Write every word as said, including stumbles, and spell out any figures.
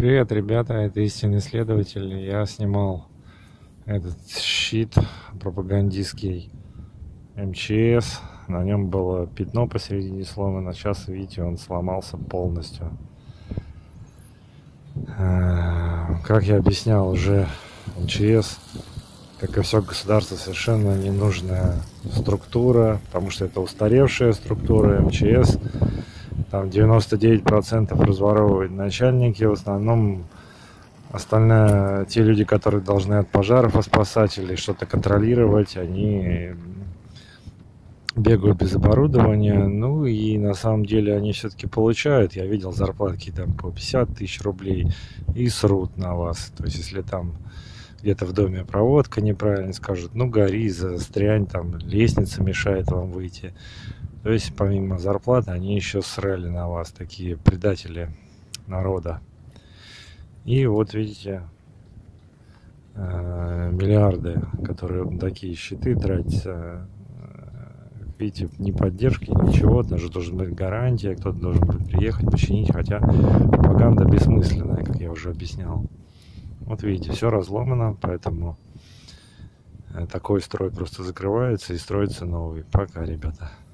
Привет, ребята, это истинный следователь. Я снимал этот щит пропагандистский эм че эс. На нем было пятно посередине сломано. Сейчас, видите, он сломался полностью. Как я объяснял уже, эм че эс, как и все государство, совершенно ненужная структура, потому что это устаревшая структура. эм че эс там девяносто девять процентов разворовывают начальники, в основном остальное те люди, которые должны от пожаров спасать или что-то контролировать, они бегают без оборудования. Ну и на самом деле они все-таки получают, я видел зарплатки там по пятьдесят тысяч рублей, и срут на вас. То есть если там где-то в доме проводка неправильно, скажут: ну гори, застрянь, там лестница мешает вам выйти. То есть помимо зарплаты они еще срали на вас, такие предатели народа. И вот видите, миллиарды, которые на такие щиты тратятся. Видите, ни поддержки, ничего, даже должна быть гарантия, кто-то должен будет приехать, починить, хотя пропаганда бессмысленная, как я уже объяснял. Вот видите, все разломано, поэтому такой строй просто закрывается и строится новый. Пока, ребята.